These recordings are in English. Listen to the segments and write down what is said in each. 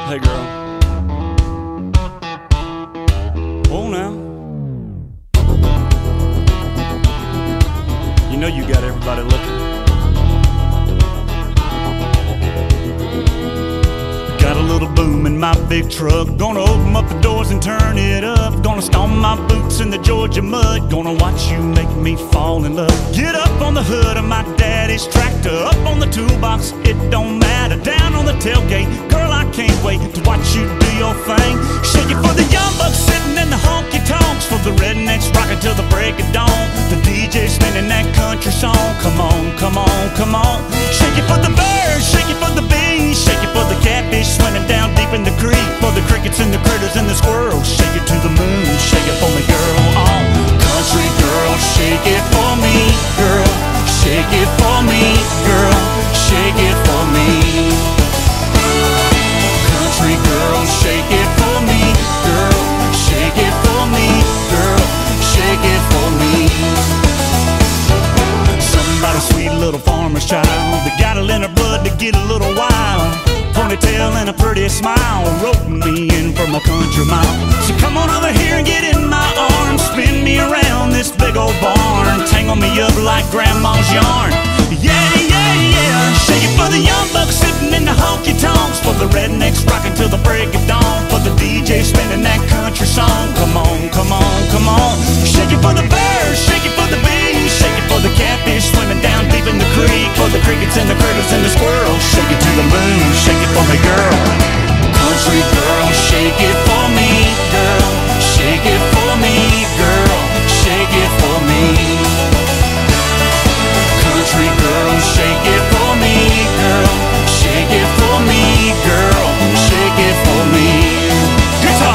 Hey girl. Oh now. You know you got everybody looking. Got a little boom in my big truck. Gonna open up the doors and turn it up. Gonna stomp my boots in the Georgia mud. Gonna watch you make me fall in love. Get up on the hood of my daddy's tractor. Up on the toolbox, it don't matter. Down on the tailgate, girl, I can't wait to watch you do your thing. Shake it for the young bucks sitting in the honky-tonks. For the rednecks rocking till the break of dawn. The DJ spinning that country song. Come on, come on, come on. Shake it for the birds, shake it for the bees. Shake it for the catfish swimming down deep in the creek. For the crickets and the critters and the squirrels. Shake it to the moon, shake it for me, girl. Oh, country girl, shake it for me, girl. Shake it for me, girl. Shake it for me. Country girl, shake it for me, girl. Shake it for me, girl. Shake it for me. Somebody sweet little farmer's child that got it in her blood to get a little wild. Ponytail and a pretty smile, roping me in from a country mile. So come on over here and get in my arms. Spin me around this big old barn. Tangle me up like grandma's yarn. Yeah, yeah, yeah. Shake it for the young bucks sitting in the honky-tonks. For the rednecks rocking till the break of dawn. For the DJ spinning that country song. Come on, come on, come on. Shake it for the birds, shake it for the bees. Shake it for the catfish swimming down deep in the creek. For the crickets and the critters and the squirrels. Shake it to the moon, shake it for me, girl. Country girl, shake it for me, girl. Shake it for me, girl. Shake it for me. Country girl, shake it for me, girl. Shake it for me, girl. Shake it for me. Guitar.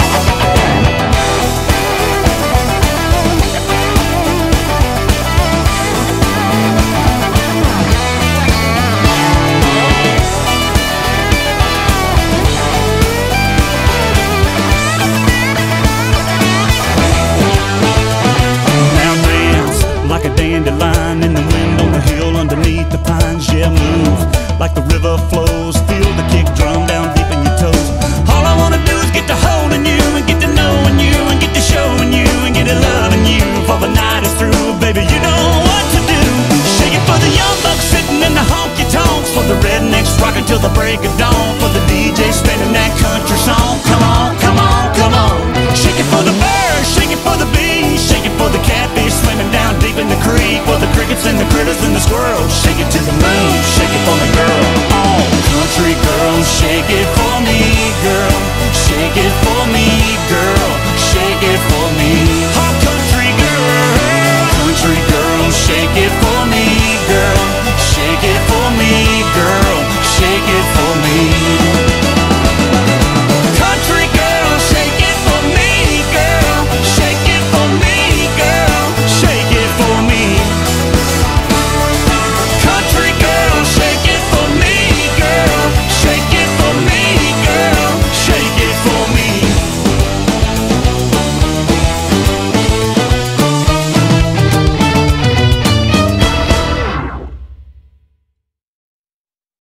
Dandelion in the wind on the hill underneath the pines. Yeah, move like the river flows. Feel the kick drum down deep in your toes. All I wanna do is get to holding you and get to knowing you and get to showing you and get to loving you. For the night is through, baby, you know what to do. Shake it for the young bucks sitting in the honky-tonks. For the rednecks rocking till the break of dawn. For the DJ spinning that country song. Come on, come on, come on. Shake it for the birds, shake it for the bees. Shake it for the catfish swimming down deep in the creek. For the crickets and the critters and the squirrels. Shake it to the moon, shake it for me, girl. Oh, country girl, shake it for